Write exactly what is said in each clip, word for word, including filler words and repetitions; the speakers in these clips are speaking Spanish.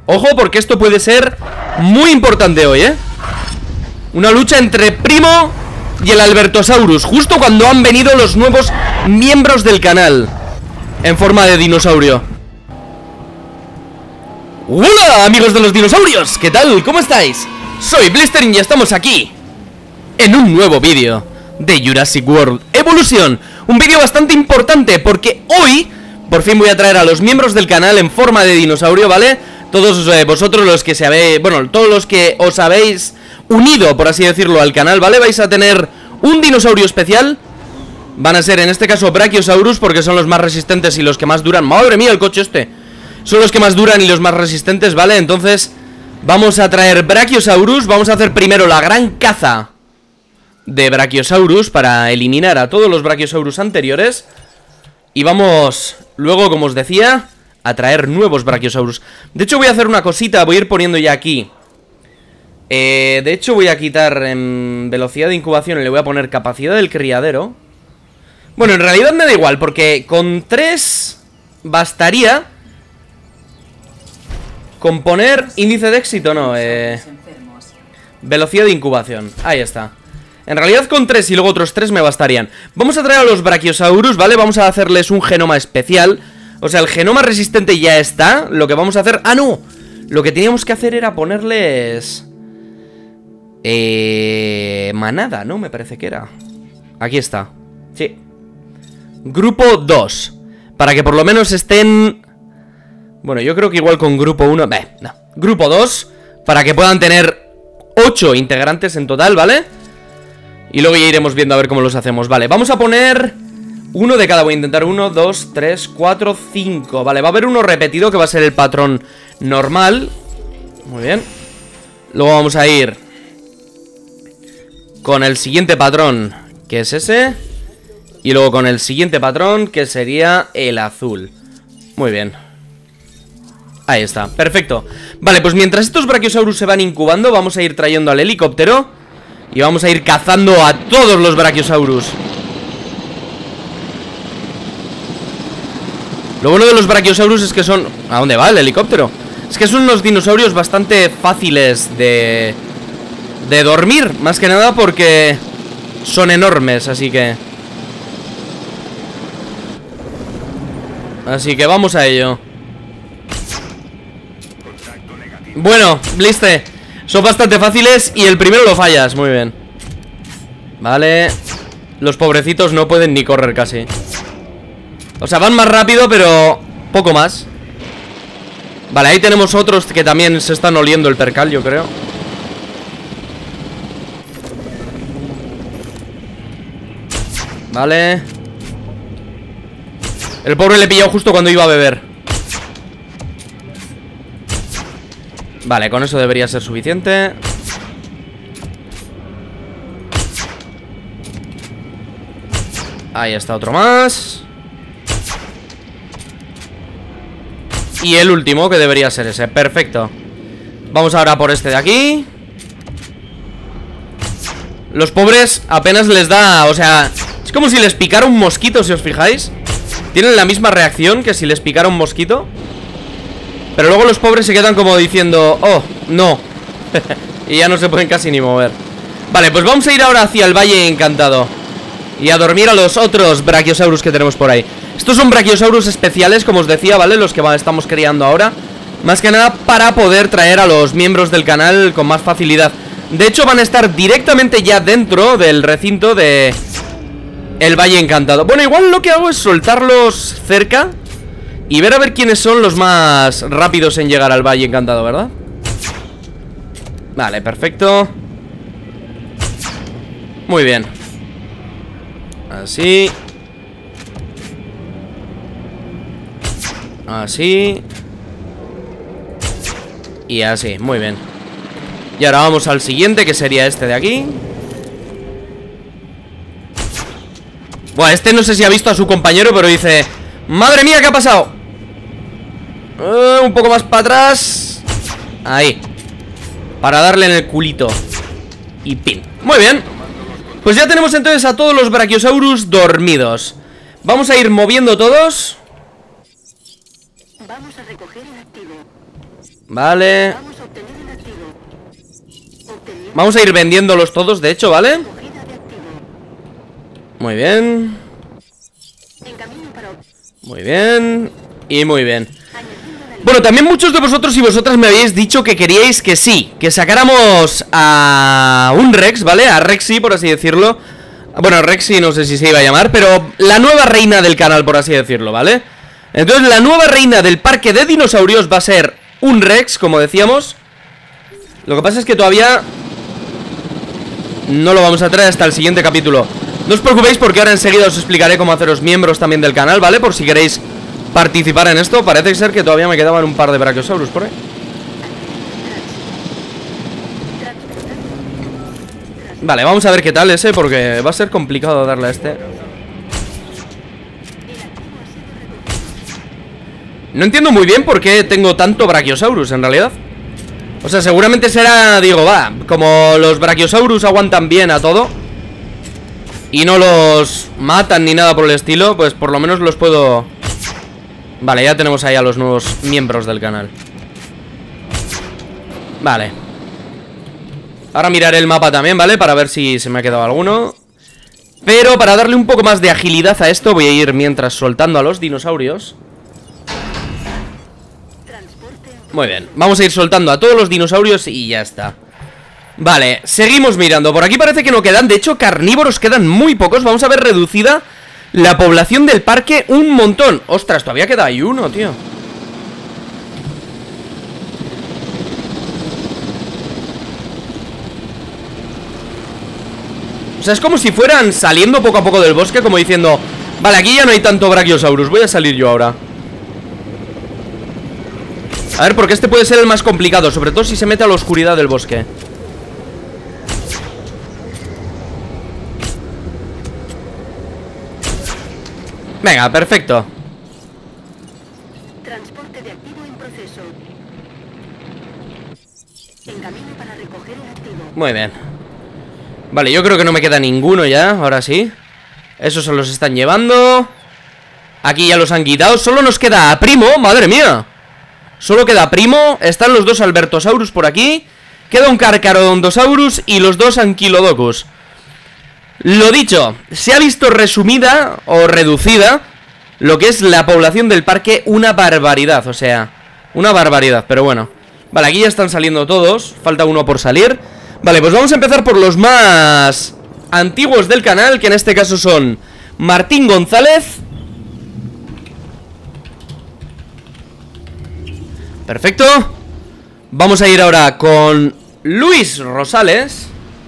Ojo, porque esto puede ser muy importante hoy, ¿eh? Una lucha entre Primo y el Albertosaurus, justo cuando han venido los nuevos miembros del canal en forma de dinosaurio. ¡Hola, amigos de los dinosaurios! ¿Qué tal? ¿Cómo estáis? Soy Blisterin y estamos aquí en un nuevo vídeo de Jurassic World Evolution. Un vídeo bastante importante porque hoy por fin voy a traer a los miembros del canal en forma de dinosaurio, ¿vale? Todos eh, vosotros los que se habéis... Bueno, todos los que os habéis unido, por así decirlo, al canal, ¿vale? Vais a tener un dinosaurio especial. Van a ser, en este caso, Brachiosaurus, porque son los más resistentes y los que más duran. ¡Madre mía, el coche este! Son los que más duran y los más resistentes, ¿vale? Entonces, vamos a traer Brachiosaurus. Vamos a hacer primero la gran caza de Brachiosaurus para eliminar a todos los Brachiosaurus anteriores. Y vamos, luego, como os decía, a traer nuevos Brachiosaurus. De hecho, voy a hacer una cosita. Voy a ir poniendo ya aquí eh, de hecho, voy a quitar en velocidad de incubación y le voy a poner capacidad del criadero. Bueno, en realidad me da igual, porque con tres bastaría con poner índice de éxito, no, eh, velocidad de incubación. Ahí está. En realidad con tres y luego otros tres me bastarían. Vamos a traer a los Brachiosaurus, ¿vale? Vamos a hacerles un genoma especial. O sea, el genoma resistente ya está. Lo que vamos a hacer... ¡Ah, no! Lo que teníamos que hacer era ponerles... Eh... manada, ¿no? Me parece que era. Aquí está. Sí. Grupo dos. Para que por lo menos estén... Bueno, yo creo que igual con grupo uno... Beh, no. Grupo dos. Para que puedan tener ocho integrantes en total, ¿vale? Y luego ya iremos viendo a ver cómo los hacemos. Vale, vamos a poner uno de cada. Voy a intentar uno, dos, tres, cuatro, cinco. Vale, va a haber uno repetido que va a ser el patrón normal. Muy bien. Luego vamos a ir con el siguiente patrón, que es ese. Y luego con el siguiente patrón, que sería el azul. Muy bien. Ahí está, perfecto. Vale, pues mientras estos Brachiosaurus se van incubando, vamos a ir trayendo al helicóptero y vamos a ir cazando a todos los Brachiosaurus. Lo bueno de los Brachiosaurus es que son... ¿A dónde va el helicóptero? Es que son unos dinosaurios bastante fáciles de... de dormir, más que nada porque son enormes, así que... Así que vamos a ello. Bueno, Bliste, son bastante fáciles y el primero lo fallas, muy bien. Vale. Los pobrecitos no pueden ni correr casi. O sea, van más rápido, pero poco más. Vale, ahí tenemos otros que también se están oliendo el percal, yo creo. Vale. El pobre le pilló justo cuando iba a beber. Vale, con eso debería ser suficiente. Ahí está otro más. Y el último, que debería ser ese, perfecto. Vamos ahora por este de aquí. Los pobres apenas les da, o sea, es como si les picara un mosquito, si os fijáis. Tienen la misma reacción que si les picara un mosquito. Pero luego los pobres se quedan como diciendo, oh, no. Y ya no se pueden casi ni mover. Vale, pues vamos a ir ahora hacia el Valle Encantado y a dormir a los otros Brachiosaurus que tenemos por ahí. Estos son Brachiosaurus especiales, como os decía, ¿vale? Los que estamos creando ahora. Más que nada para poder traer a los miembros del canal con más facilidad. De hecho, van a estar directamente ya dentro del recinto de el Valle Encantado. Bueno, igual lo que hago es soltarlos cerca y ver a ver quiénes son los más rápidos en llegar al Valle Encantado, ¿verdad? Vale, perfecto. Muy bien. Así. Así. Y así, muy bien. Y ahora vamos al siguiente, que sería este de aquí. Buah, este no sé si ha visto a su compañero, pero dice, ¡madre mía, qué ha pasado! Uh, un poco más para atrás. Ahí. Para darle en el culito. Y pin. Muy bien. Pues ya tenemos entonces a todos los Brachiosaurus dormidos. Vamos a ir moviendo todos. Vamos a recoger el activo. Vale. Vamos a ir vendiéndolos todos, de hecho, ¿vale? Muy bien. Muy bien. Y muy bien. Bueno, también muchos de vosotros y vosotras me habéis dicho que queríais que sí, que sacáramos a un Rex, ¿vale? A Rexy, por así decirlo. Bueno, Rexy no sé si se iba a llamar, pero la nueva reina del canal, por así decirlo, ¿vale? Entonces la nueva reina del parque de dinosaurios va a ser un Rex, como decíamos. Lo que pasa es que todavía no lo vamos a traer hasta el siguiente capítulo. No os preocupéis porque ahora enseguida os explicaré cómo haceros miembros también del canal, ¿vale? Por si queréis participar en esto. Parece ser que todavía me quedaban un par de Brachiosaurus por ahí. Vale, vamos a ver qué tal ese, porque va a ser complicado darle a este. No entiendo muy bien por qué tengo tanto Brachiosaurus en realidad. O sea, seguramente será, digo, va, como los Brachiosaurus aguantan bien a todo y no los matan ni nada por el estilo, pues por lo menos los puedo... Vale, ya tenemos ahí a los nuevos miembros del canal. Vale. Ahora miraré el mapa también, ¿vale? Para ver si se me ha quedado alguno. Pero para darle un poco más de agilidad a esto, voy a ir mientras soltando a los dinosaurios. Muy bien, vamos a ir soltando a todos los dinosaurios y ya está. Vale, seguimos mirando. Por aquí parece que no quedan, de hecho carnívoros quedan muy pocos. Vamos a ver reducida la población del parque un montón. Ostras, todavía queda ahí uno, tío. O sea, es como si fueran saliendo poco a poco del bosque, como diciendo, vale, aquí ya no hay tanto Brachiosaurus, voy a salir yo ahora. A ver, porque este puede ser el más complicado, sobre todo si se mete a la oscuridad del bosque. Venga, perfecto. Transporte de activo en proceso. En camino para recoger el activo. Muy bien. Vale, yo creo que no me queda ninguno ya, ahora sí. Esos se los están llevando. Aquí ya los han quitado. Solo nos queda a Primo, madre mía. Solo queda Primo, están los dos Albertosaurus por aquí. Queda un Carcharodontosaurus y los dos Anquilodocus. Lo dicho, se ha visto resumida o reducida lo que es la población del parque, una barbaridad, o sea, una barbaridad, pero bueno. Vale, aquí ya están saliendo todos, falta uno por salir. Vale, pues vamos a empezar por los más antiguos del canal, que en este caso son Martín González. Perfecto. Vamos a ir ahora con Luis Rosales.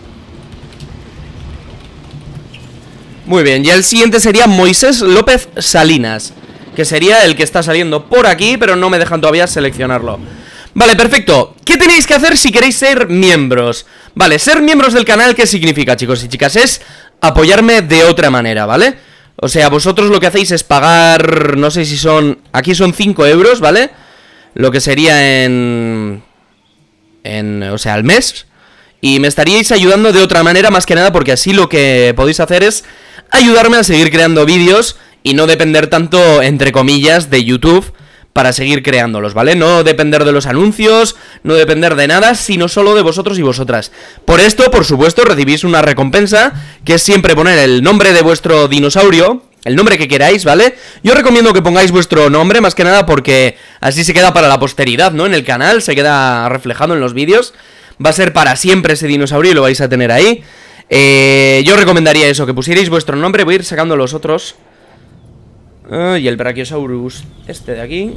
Muy bien, y el siguiente sería Moisés López Salinas, que sería el que está saliendo por aquí, pero no me dejan todavía seleccionarlo. Vale, perfecto. ¿Qué tenéis que hacer si queréis ser miembros? Vale, ser miembros del canal, ¿qué significa, chicos y chicas? Es apoyarme de otra manera, ¿vale? O sea, vosotros lo que hacéis es pagar, no sé si son... Aquí son cinco euros, ¿vale? Lo que sería en... en o sea, al mes. Y me estaríais ayudando de otra manera, más que nada, porque así lo que podéis hacer es ayudarme a seguir creando vídeos y no depender tanto, entre comillas, de YouTube para seguir creándolos, ¿vale? No depender de los anuncios, no depender de nada, sino solo de vosotros y vosotras. Por esto, por supuesto, recibís una recompensa, que es siempre poner el nombre de vuestro dinosaurio, el nombre que queráis, ¿vale? Yo recomiendo que pongáis vuestro nombre, más que nada porque así se queda para la posteridad, ¿no? En el canal, se queda reflejado en los vídeos. Va a ser para siempre ese dinosaurio y lo vais a tener ahí. eh, Yo recomendaría eso, que pusierais vuestro nombre. Voy a ir sacando los otros. uh, Y el Brachiosaurus este de aquí.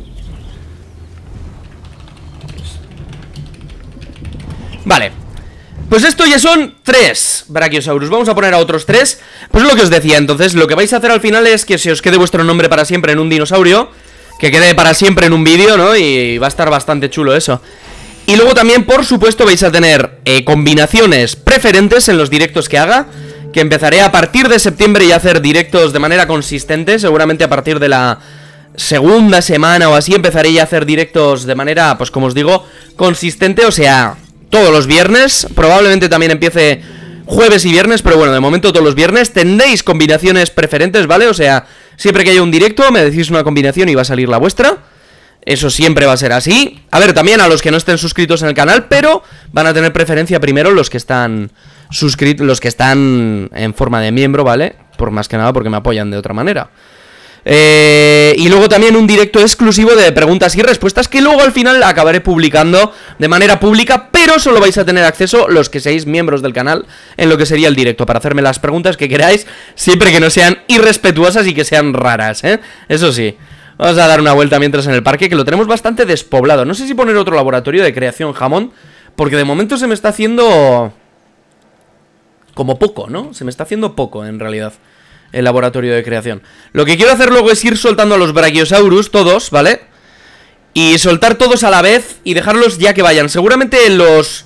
Vale, pues esto ya son tres Brachiosaurus. Vamos a poner a otros tres. Pues lo que os decía, entonces lo que vais a hacer al final es que se os quede vuestro nombre para siempre en un dinosaurio, que quede para siempre en un vídeo, ¿no? Y va a estar bastante chulo eso. Y luego también, por supuesto, vais a tener eh, combinaciones preferentes en los directos que haga, que empezaré a partir de septiembre y a hacer directos de manera consistente. Seguramente a partir de la segunda semana o así empezaré ya a hacer directos de manera, pues como os digo, consistente. O sea, todos los viernes. Probablemente también empiece jueves y viernes, pero bueno, de momento todos los viernes. Tendréis combinaciones preferentes, ¿vale? O sea, siempre que haya un directo me decís una combinación y va a salir la vuestra. Eso siempre va a ser así. A ver, también a los que no estén suscritos en el canal, pero van a tener preferencia primero los que están suscritos, los que están en forma de miembro, ¿vale? Por más que nada porque me apoyan de otra manera. Eh, y luego también un directo exclusivo de preguntas y respuestas que luego al final acabaré publicando de manera pública, pero solo vais a tener acceso los que seáis miembros del canal en lo que sería el directo, para hacerme las preguntas que queráis, siempre que no sean irrespetuosas y que sean raras, ¿eh? Eso sí. Vamos a dar una vuelta mientras en el parque, que lo tenemos bastante despoblado. No sé si poner otro laboratorio de creación jamón, porque de momento se me está haciendo como poco, ¿no? Se me está haciendo poco en realidad el laboratorio de creación. Lo que quiero hacer luego es ir soltando a los Brachiosaurus, todos, ¿vale? Y soltar todos a la vez y dejarlos ya que vayan. Seguramente los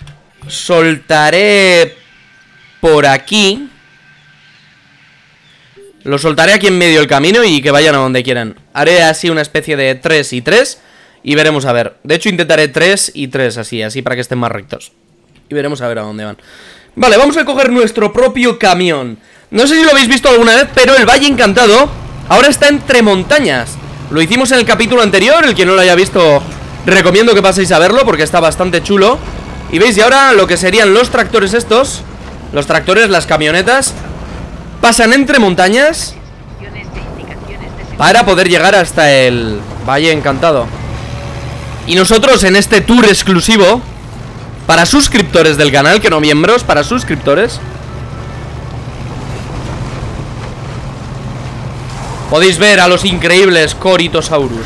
soltaré por aquí. Los soltaré aquí en medio del camino y que vayan a donde quieran. Haré así una especie de tres y tres y veremos a ver. De hecho intentaré tres y tres así, así para que estén más rectos. Y veremos a ver a dónde van. Vale, vamos a coger nuestro propio camión. No sé si lo habéis visto alguna vez, pero el Valle Encantado ahora está entre montañas. Lo hicimos en el capítulo anterior. El que no lo haya visto, recomiendo que paséis a verlo porque está bastante chulo. Y veis, y ahora lo que serían los tractores estos, los tractores, las camionetas, pasan entre montañas para poder llegar hasta el Valle Encantado. Y nosotros en este tour exclusivo para suscriptores del canal, que no miembros, para suscriptores, podéis ver a los increíbles Corythosaurus.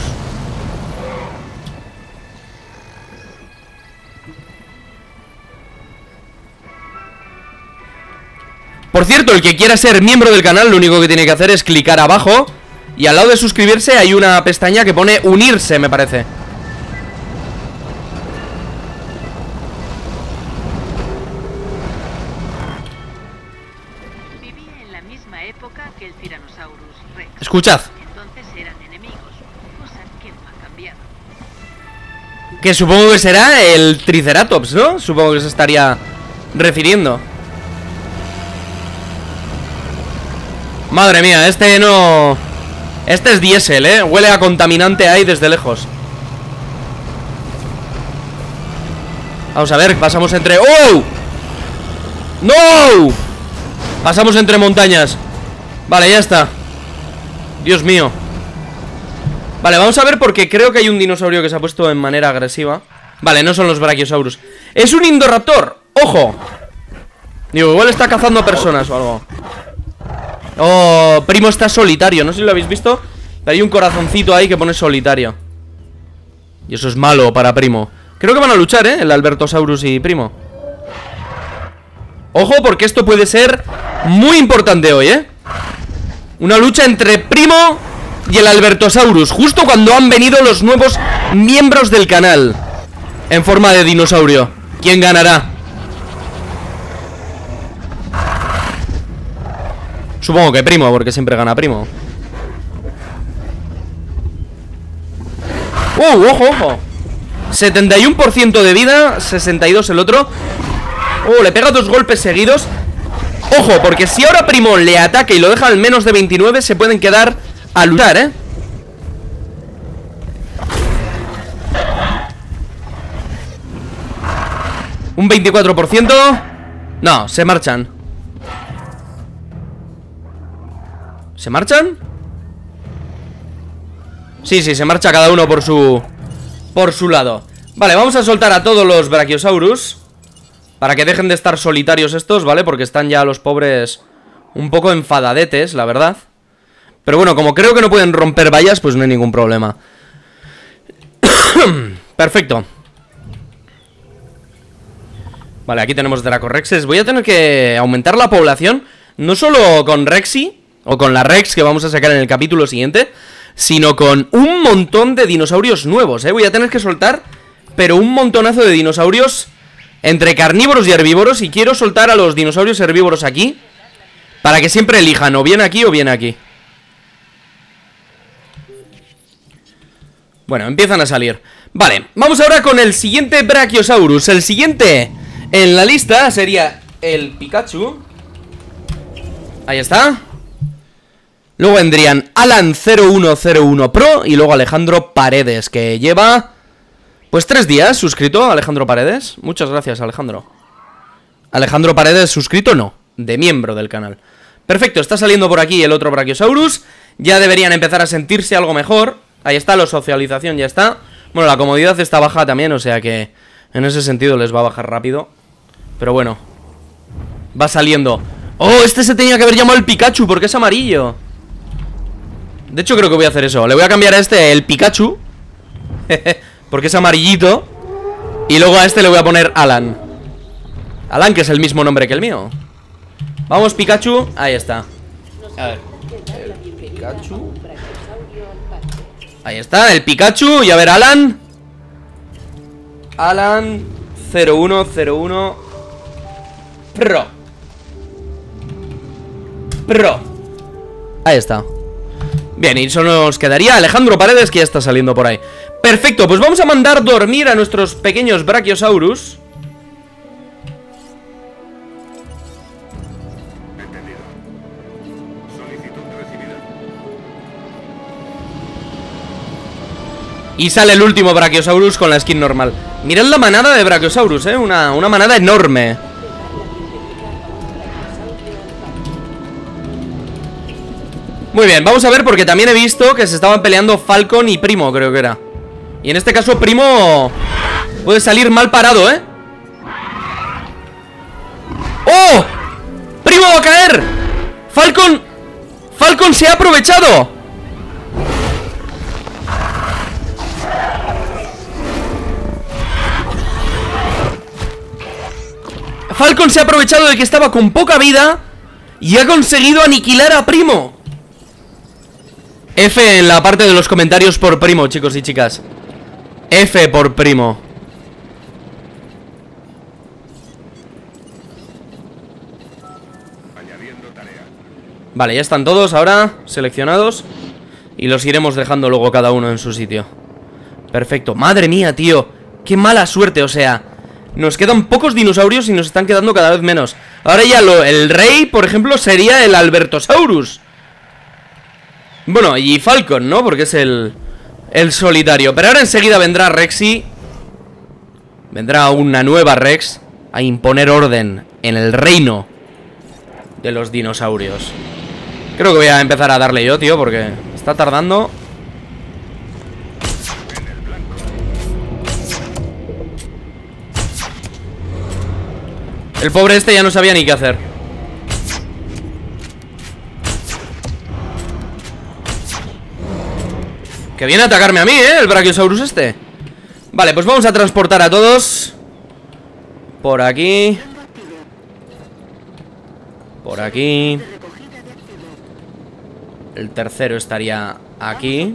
Por cierto, el que quiera ser miembro del canal, lo único que tiene que hacer es clicar abajo y al lado de suscribirse hay una pestaña que pone unirse, me parece. Vivía en la misma época que el Tyrannosaurus Rex. Escuchad. Entonces eran enemigos, cosa que no ha cambiado. Que supongo que será el Triceratops, ¿no? Supongo que se estaría refiriendo. Madre mía, este no... Este es diésel, ¿eh? Huele a contaminante ahí desde lejos. Vamos a ver, pasamos entre... ¡Oh! ¡No! Pasamos entre montañas. Vale, ya está. Dios mío. Vale, vamos a ver porque creo que hay un dinosaurio que se ha puesto en manera agresiva. Vale, no son los Brachiosaurus. ¡Es un Indoraptor! ¡Ojo! Digo, igual está cazando a personas o algo. Oh, Primo está solitario. No sé si lo habéis visto, pero hay un corazoncito ahí que pone solitario. Y eso es malo para Primo. Creo que van a luchar, ¿eh? El Albertosaurus y Primo. Ojo, porque esto puede ser muy importante hoy, ¿eh? Una lucha entre Primo y el Albertosaurus, justo cuando han venido los nuevos miembros del canal en forma de dinosaurio. ¿Quién ganará? Supongo que Primo, porque siempre gana Primo. ¡Uh, ojo, ojo! setenta y uno por ciento de vida, sesenta y dos el otro. ¡Oh, le pega dos golpes seguidos! Ojo, porque si ahora Primo le ataca y lo deja al menos de veintinueve, se pueden quedar a luchar, ¿eh? Un veinticuatro por ciento. No, se marchan. ¿Se marchan? Sí, sí, se marcha cada uno por su... Por su lado. Vale, vamos a soltar a todos los Brachiosaurus para que dejen de estar solitarios estos, ¿vale? Porque están ya los pobres un poco enfadadetes, la verdad. Pero bueno, como creo que no pueden romper vallas, pues no hay ningún problema. Perfecto. Vale, aquí tenemos Dracorexes. Voy a tener que aumentar la población, no solo con Rexy o con la Rex que vamos a sacar en el capítulo siguiente, sino con un montón de dinosaurios nuevos, ¿eh? Voy a tener que soltar, pero un montonazo de dinosaurios entre carnívoros y herbívoros. Y quiero soltar a los dinosaurios herbívoros aquí para que siempre elijan o bien aquí o bien aquí. Bueno, empiezan a salir. Vale, vamos ahora con el siguiente Brachiosaurus. El siguiente en la lista sería el Pikachu. Ahí está. Luego vendrían Alan cero uno cero uno Pro y luego Alejandro Paredes, que lleva pues tres días suscrito. Alejandro Paredes, muchas gracias, Alejandro. Alejandro Paredes suscrito, no, de miembro del canal. Perfecto, está saliendo por aquí el otro Brachiosaurus. Ya deberían empezar a sentirse algo mejor. Ahí está, la socialización ya está. Bueno, la comodidad está baja también, o sea que en ese sentido les va a bajar rápido. Pero bueno, va saliendo. Oh, este se tenía que haber llamado el Pikachu porque es amarillo. De hecho creo que voy a hacer eso. Le voy a cambiar a este el Pikachu porque es amarillito. Y luego a este le voy a poner Alan. Alan, que es el mismo nombre que el mío. Vamos, Pikachu, ahí está. A ver, el Pikachu. Ahí está, el Pikachu. Y a ver, Alan Alan cero uno cero uno Pro Pro. Ahí está. Bien, y solo nos quedaría Alejandro Paredes, que ya está saliendo por ahí. Perfecto, pues vamos a mandar dormir a nuestros pequeños Brachiosaurus. Entendido. Solicitud recibida. Y sale el último Brachiosaurus con la skin normal. Mirad la manada de Brachiosaurus, eh, una, una manada enorme. Muy bien, vamos a ver porque también he visto que se estaban peleando Falcon y Primo, creo que era. Y en este caso Primo puede salir mal parado, ¿eh? ¡Oh! ¡Primo va a caer! ¡Falcon! ¡Falcon se ha aprovechado! Falcon se ha aprovechado de que estaba con poca vida y ha conseguido aniquilar a Primo. F en la parte de los comentarios por Primo, chicos y chicas. F por Primo. Añadiendo tarea. Vale, ya están todos ahora seleccionados. Y los iremos dejando luego cada uno en su sitio. Perfecto, madre mía, tío. Qué mala suerte, o sea, nos quedan pocos dinosaurios y nos están quedando cada vez menos. Ahora ya lo, el rey, por ejemplo, sería el Albertosaurus. Bueno, y Falcon, ¿no? Porque es el, el solitario. Pero ahora enseguida vendrá Rexy. Vendrá una nueva Rex a imponer orden en el reino de los dinosaurios. Creo que voy a empezar a darle yo, tío, porque está tardando. El pobre este ya no sabía ni qué hacer. Que viene a atacarme a mí, ¿eh? El Brachiosaurus este. Vale, pues vamos a transportar a todos por aquí. Por aquí. El tercero estaría aquí.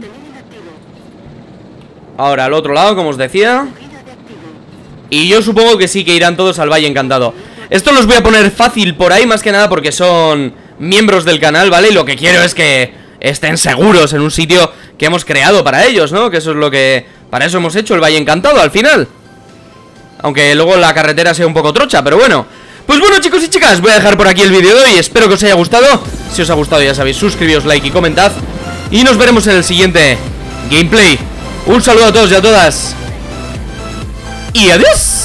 Ahora al otro lado, como os decía. Y yo supongo que sí, que irán todos al Valle Encantado. Esto los voy a poner fácil por ahí, más que nada porque son miembros del canal, ¿vale? Y lo que quiero es que estén seguros en un sitio que hemos creado para ellos, ¿no? Que eso es lo que... Para eso hemos hecho el Valle Encantado al final. Aunque luego la carretera sea un poco trocha, pero bueno. Pues bueno, chicos y chicas, voy a dejar por aquí el vídeo de hoy. Espero que os haya gustado. Si os ha gustado, ya sabéis, suscribíos, like y comentad. Y nos veremos en el siguiente gameplay. Un saludo a todos y a todas. Y adiós.